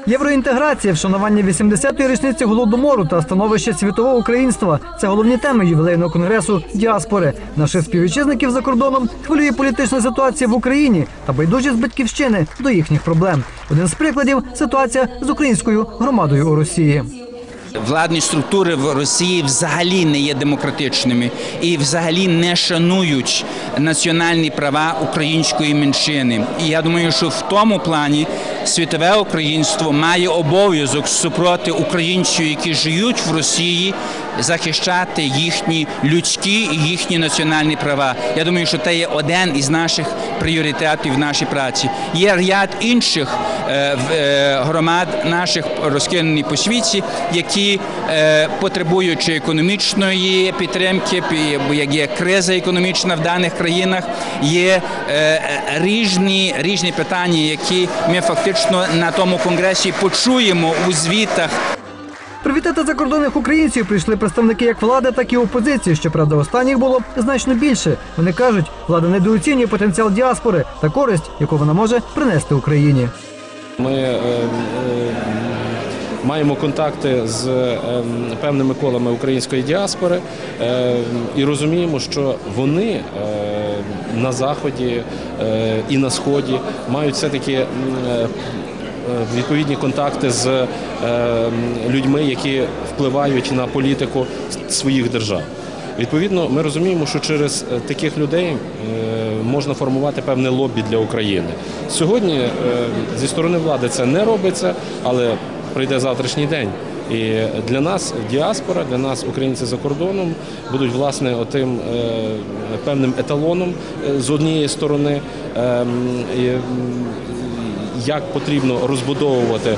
Євроінтеграція, вшанування 80-ї річниці Голодомору та становище світового українства – це головні теми ювілейного конгресу «Діаспори». Наших співвітчизників за кордоном хвилює політична ситуація в Україні та байдужість батьківщини до їхніх проблем. Один з прикладів – ситуація з українською громадою у Росії. Владні структури в Росії взагалі не є демократичними і взагалі не шанують національні права української меншини. І я думаю, що в тому плані світове українство має обов'язок супроти українців, які живуть в Росії, захищати їхні людські і їхні національні права. Я думаю, що це є один із наших пріоритетів в нашій праці. Є ряд інших громад наших розкидані по світі, які потребуючи економічної підтримки, як є криза економічна в даних країнах, є різні питання, які ми фактично на тому конгресі почуємо у звітах. Привітати закордонних українців прийшли представники як влади, так і опозиції. Щоправда, останніх було значно більше. Вони кажуть, влада недооцінює потенціал діаспори та користь, яку вона може принести Україні. Ми маємо контакти з певними колами української діаспори і розуміємо, що вони на Заході і на Сході мають все-таки відповідні контакти з людьми, які впливають на політику своїх держав. Відповідно, ми розуміємо, що через таких людей можна формувати певне лобі для України. Сьогодні зі сторони влади це не робиться, але прийде завтрашній день. І для нас діаспора, для нас українці за кордоном будуть, власне, отим певним еталоном з однієї сторони, як потрібно розбудовувати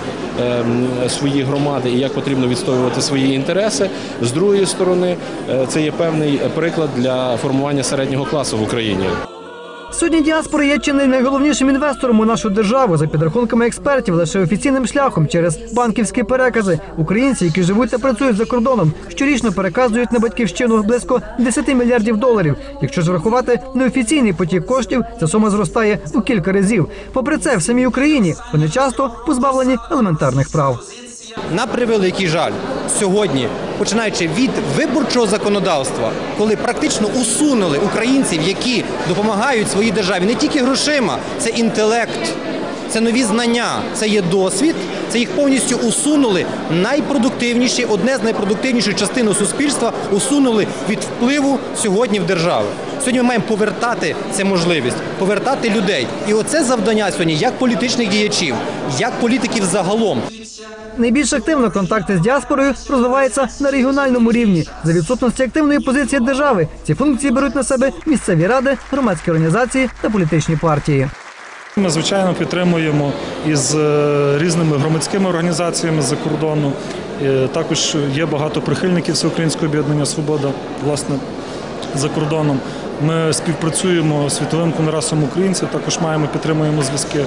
свої громади і як потрібно відстоювати свої інтереси. З другої сторони, це є певний приклад для формування середнього класу в Україні. Сьогодні діаспора є чи не найголовнішим інвестором у нашу державу. За підрахунками експертів, лише офіційним шляхом через банківські перекази українці, які живуть та працюють за кордоном, щорічно переказують на батьківщину близько 10 мільярдів доларів. Якщо ж врахувати неофіційний потік коштів, ця сума зростає у кілька разів. Попри це, в самій Україні вони часто позбавлені елементарних прав. На превеликий жаль, сьогодні, починаючи від виборчого законодавства, коли практично усунули українців, які допомагають своїй державі не тільки грошима, це інтелект, це нові знання, це є досвід, це їх повністю усунули. Найпродуктивніші, одне з найпродуктивніших частин суспільства усунули від впливу сьогодні в державу. Сьогодні ми маємо повертати цю можливість, повертати людей. І оце завдання сьогодні як політичних діячів, як політиків загалом. Найбільш активно контакти з діаспорою розвиваються на регіональному рівні. За відсутності активної позиції держави ці функції беруть на себе місцеві ради, громадські організації та політичні партії. Ми, звичайно, підтримуємо із різними громадськими організаціями з-за кордону. Також є багато прихильників Всеукраїнського об'єднання «Свобода», власне, за кордоном. Ми співпрацюємо з Світовим конгресом українців, також підтримуємо зв'язки.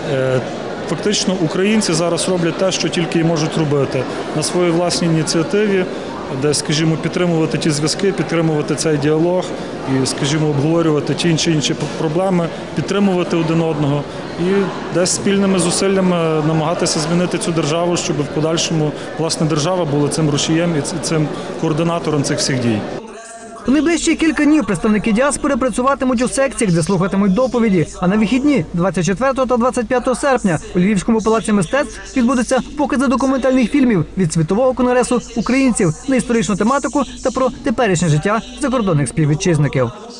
Фактично українці зараз роблять те, що тільки і можуть робити на своїй власній ініціативі, де, скажімо, підтримувати ті зв'язки, підтримувати цей діалог і, скажімо, обговорювати ті чи інші проблеми, підтримувати один одного і десь спільними зусиллями намагатися змінити цю державу, щоб в подальшому, власне, держава була цим рушієм і цим координатором цих всіх дій. У найближчі кілька днів представники діаспори працюватимуть у секціях, де слухатимуть доповіді. А на вихідні 24 та 25 серпня у Львівському палаці мистецтв відбудуться покази документальних фільмів від Світового конгресу українців на історичну тематику та про теперішнє життя закордонних співвітчизників.